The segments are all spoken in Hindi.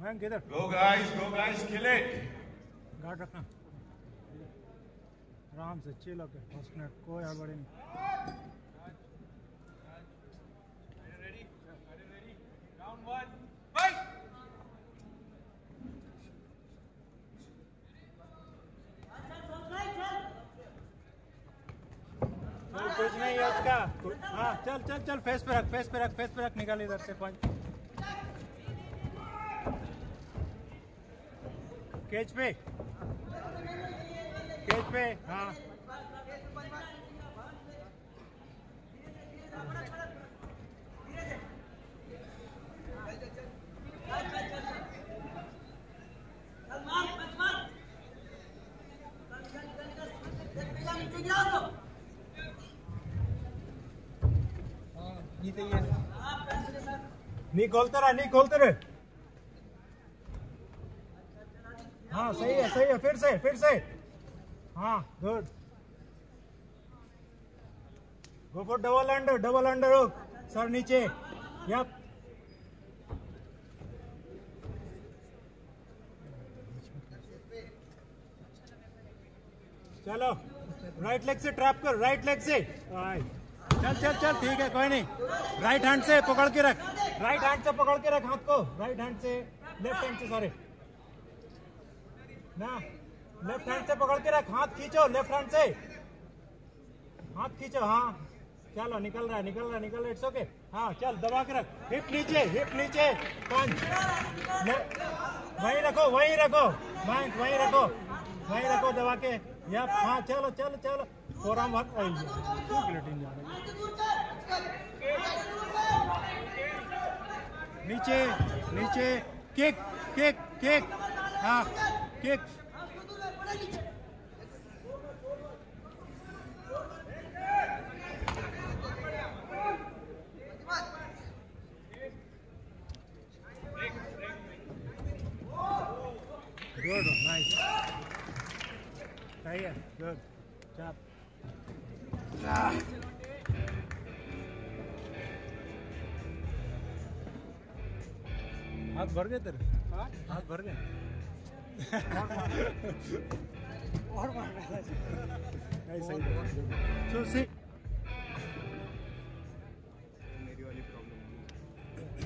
मैम किधर? go guys, kill it. Guard रखना आराम से, चिल होके, फर्स्ट मिनट कोई हड़बड़ी नहीं। Round 1, fight. कुछ नहीं है उसका। हाँ चल चल चल, फेस पे रख, फेस पे रख, फेस पे रख, निकाल इधर से पंच। केच पे, केच पे। हाँ नहीं खोलते रहे, नहीं खोलते रहे। हाँ सही है, फिर से। हाँ good, go for double under hook, सर नीचे। यप चलो, राइट लेग से ट्रैप कर, राइट लेग से। चल चल चल, ठीक है, कोई नहीं। राइट हैंड से पकड़ के रख, राइट हैंड से पकड़ के रख हाथ को, राइट हैंड से, लेफ्ट हैंड से, सॉरी ना, लेफ्ट हैंड से पकड़ के रख, हाथ खींचो, लेफ्ट हैंड से हाथ खींचो। हाँ चलो, निकल रहा है, इट्स ओके। हाँ चल, दबा के रख, हिप नीचे, पंच वहीं रखो, दबा के। यप हाँ, चलो फोरम वर्क। नीचे किक। हाँ किक। गुड, नाइस, सही है, गुड जॉब। हाथ भर गए तेरे? हाथ भर गए और मार रहा है। सही है। सो सी मेरी वाली प्रॉब्लम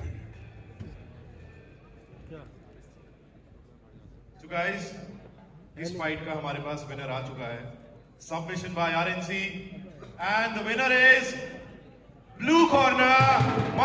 क्या? So guys, इस फाइट का हमारे पास विनर आ चुका है, submission by RNC, and the winner is blue corner